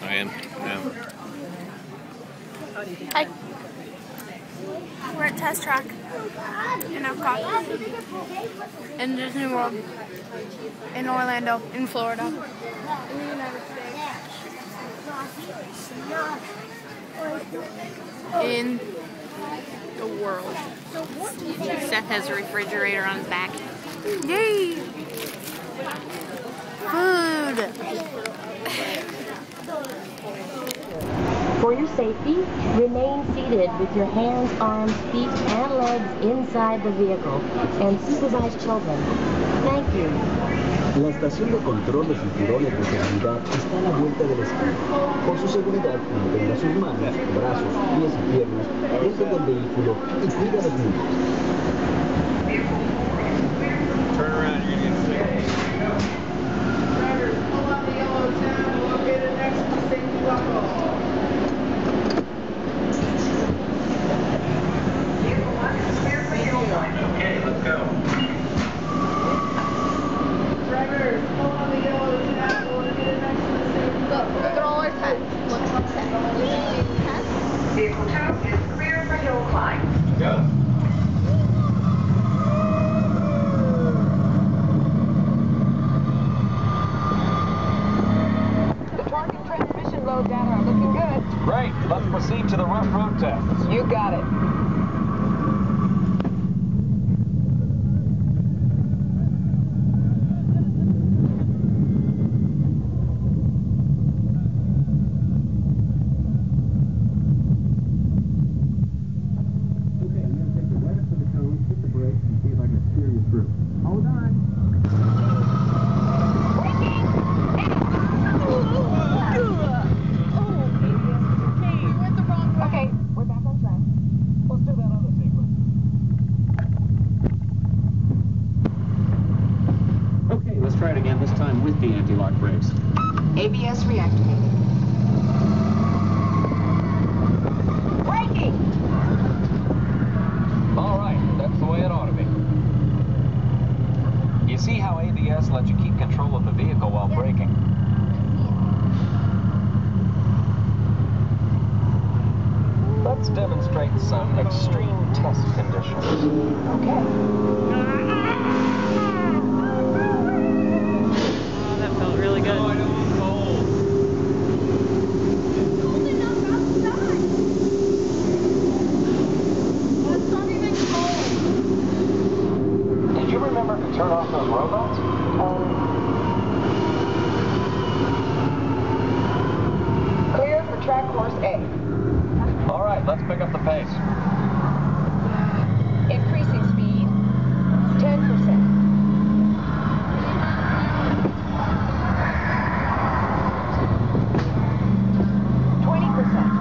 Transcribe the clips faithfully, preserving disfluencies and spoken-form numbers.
am. Yeah. Hi. We're at Test Track in Epcot, in Disney World, in Orlando, in Florida, in the United States, in the world. Seth has a refrigerator on his back. Yay! Food! For your safety, remain seated with your hands, arms, feet, and legs inside the vehicle and supervise children. Thank you. La estación de control de cinturones de seguridad está a la vuelta de la esquina. Por su seguridad, mantenga sus manos, brazos, pies y piernas dentro del vehículo y cuida a los niños. Turn around, you're gonna get sick. Drivers, pull out the yellow tab located next to the safety buckle. Okay, let's go. Drivers, pull on the yellow tab located next to the safety buckle. Look at all our tests. Look at our tests. Vehicle two is clear for hill climb. Go. The torque and transmission load data are looking good. Great, let's proceed to the rough road tests. You got it. Hold on. Okay, we're back on track. Let's do that other sequence. Okay, let's try it again, this time with the anti-lock brakes. A B S reactivated. Braking! All right, that's the way it ought to be. You see how A B S lets you keep control of the vehicle while braking? Let's demonstrate some extreme test conditions. Okay. Oh, that felt really good. Did you remember to turn off those robots? Clear for track course A. All right, let's pick up the pace. Increasing speed, ten percent. twenty percent.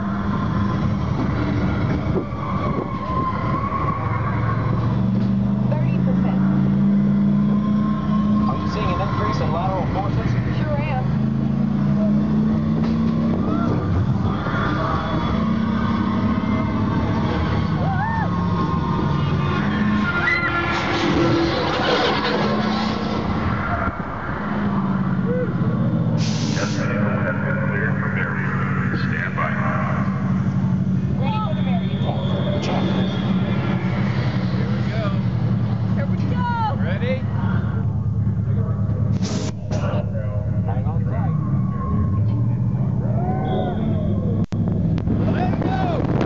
thirty percent. Are you seeing an increase in lateral forces? Sure am. Stand by. Ready for the variant test. Check. Here we go! Ready? Hang on tight. Let go!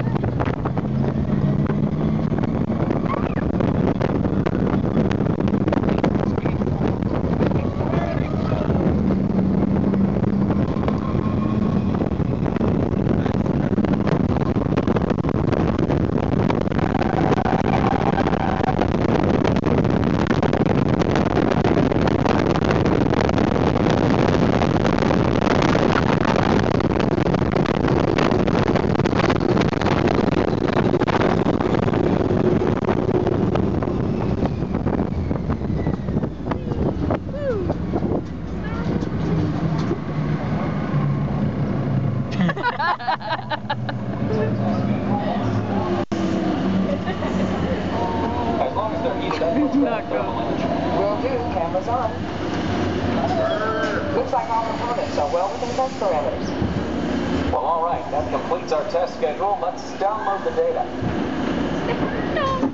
As long as they're heated up, let's Not go. Will do. Cameras on. Looks like all components are well within test parameters. all right, that completes our test schedule. Let's download the data. No.